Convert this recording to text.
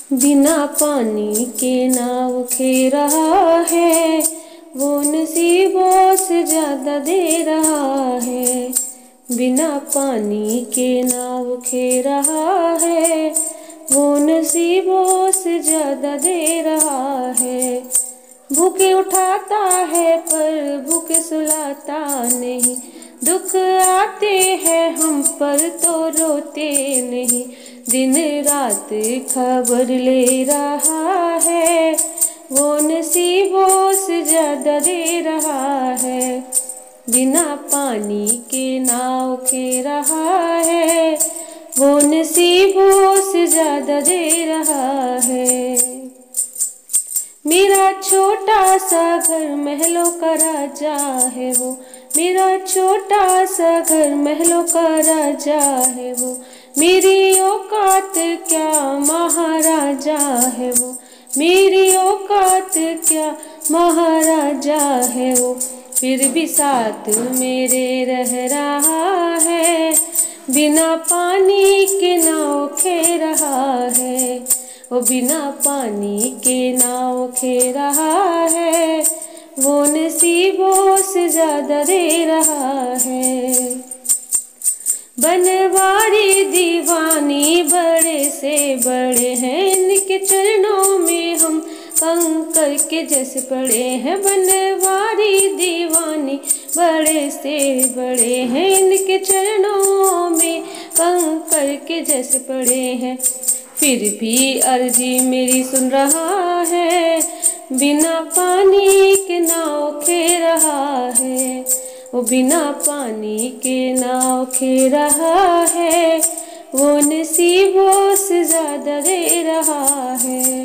बिना पानी के नाव खे रहा है, वो नसीबों से ज़्यादा दे रहा है। बिना पानी के नाव खे रहा है, वो नसीबों से ज़्यादा दे रहा है। भूखे उठाता है पर भूखे सुलाता नहीं, दुख आते हैं हम पर तो रोते नहीं। दिन रात खबर ले रहा है, वो नसीबों से ज़्यादा दे रहा है। बिना पानी के नाव खे रहा है, वो नसीबों से ज़्यादा दे रहा है। मेरा छोटा सा घर महलों का राजा है वो, मेरा छोटा सा घर महलों का राजा है वो। मेरी औकात क्या महाराजा है वो, मेरी औकात क्या महाराजा है वो। फिर भी साथ मेरे रह रहा है, बिना पानी के नाव खे रहा है। वो बिना पानी के नाव खे रहा है, वो नसीबों से ज़्यादा दे रहा है। बनवारी दीवानी बड़े से बड़े हैं, इनके चरणों में हम कंकर के जैसे पड़े हैं। बनवारी दीवानी बड़े से बड़े हैं, इनके चरणों में कंकर के जैसे पड़े हैं। फिर भी अर्जी मेरी सुन रहा है, बिना पानी के नाव खे रहा है। वो बिना पानी के नाव खे रहा है, वो नसीबों से ज़्यादा दे रहा है।